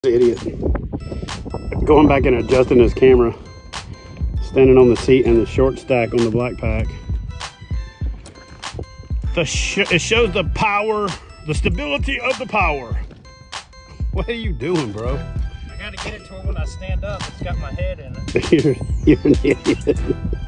Idiot. Going back and adjusting this camera. Standing on the seat and the short stack on the black pack. It shows the power, the stability of the power. What are you doing, bro? I gotta get it to where when I stand up, it's got my head in it. You're an idiot.